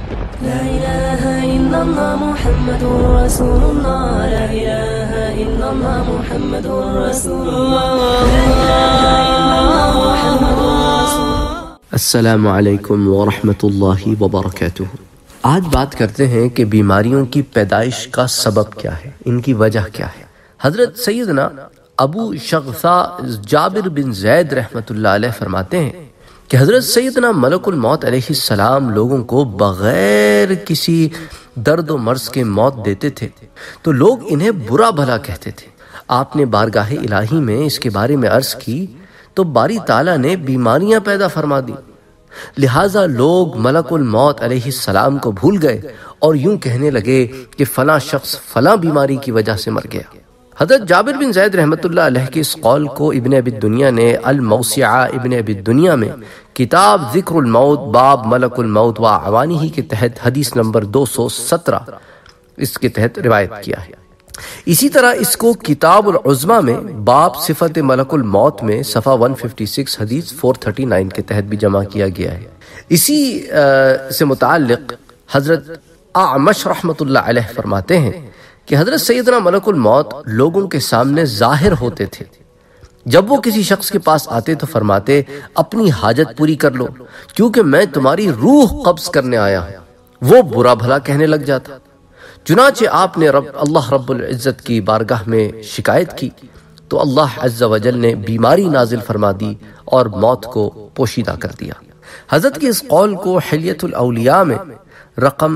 لا إله إلا الله محمد رسول الله. لا إله إلا الله محمد رسول الله. لا إله إلا الله محمد رسول الله. السلام علیکم ورحمۃ اللہ وبرکاتہ۔ آج بات کرتے ہیں کہ بیماریوں کی پیدائش کا سبب کیا ہے، ان کی وجہ کیا ہے۔ حضرت سیدنا ابو شغثہ جابر بن زید رحمۃ اللہ علیہ فرماتے ہیں کہ حضرت سیدنا ملک الموت علیہ السلام لوگوں کو بغیر کسی درد و مرض کے موت دیتے تھے تو لوگ انہیں برا بھلا کہتے تھے۔ آپ نے بارگاہ الہی میں اس کے بارے میں عرض کی تو باری تعالیٰ نے بیماریاں پیدا فرما دی، لہٰذا لوگ ملک الموت علیہ السلام کو بھول گئے اور یوں کہنے لگے کہ فلاں شخص فلاں بیماری کی وجہ سے مر گیا۔ حضرت جابر بن زید رحمۃ اللہ علیہ کے اس قول کو ابن ابی الدنیا نے الموسعہ ابن ابی الدنیا میں کتاب ذکر الموت باب ملک الموت و عوانہ کے تحت حدیث نمبر 217 اس کے تحت روایت کیا ہے۔ اسی طرح اس کو کتاب العظمہ میں باب صفت ملک الموت میں صفحہ 156 حدیث 439 کے تحت بھی جمع کیا گیا ہے۔ اسی سے متعلق حضرت اعمش رحمۃ اللہ علیہ فرماتے ہیں کہ حضرت سیدنا ملک الموت لوگوں کے سامنے ظاہر ہوتے تھے، جب وہ کسی شخص کے پاس آتے تو فرماتے اپنی حاجت پوری کر لو کیونکہ میں تمہاری روح قبض کرنے آیا ہوں۔ وہ برا بھلا کہنے لگ جاتا، چنانچہ آپ نے اللہ رب العزت کی بارگاہ میں شکایت کی تو اللہ عز و جل نے بیماری نازل فرما دی اور موت کو پوشیدہ کر دیا۔ حضرت کی اس قول کو حلیۃ الاولیاء میں رقم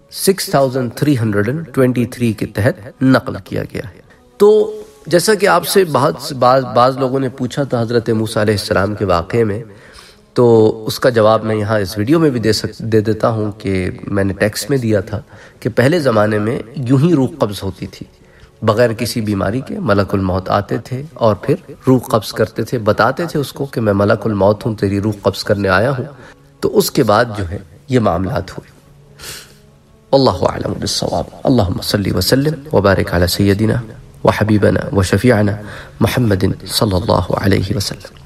6323 کے تحت نقل کیا گیا ہے۔ تو جیسا کہ آپ سے بعض لوگوں نے پوچھا تھا حضرت موسیٰ علیہ السلام کے واقعے میں، تو اس کا جواب میں یہاں اس ویڈیو میں بھی دے دیتا ہوں کہ میں نے ٹیکسٹ میں دیا تھا کہ پہلے زمانے میں یوں ہی روح قبض ہوتی تھی، بغیر کسی بیماری کے ملک الموت آتے تھے اور پھر روح قبض کرتے تھے، بتاتے تھے اس کو کہ میں ملک الموت ہوں، تیری روح قبض کرنے آیا ہوں۔ تو اس کے بعد جو ہے یہ معاملات ہوئے۔ واللہ اعلم بالصواب۔ اللہم صلی وسلم وبارک علی سیدنا وحبیبنا وشفیعنا محمد صلی اللہ علیہ وسلم۔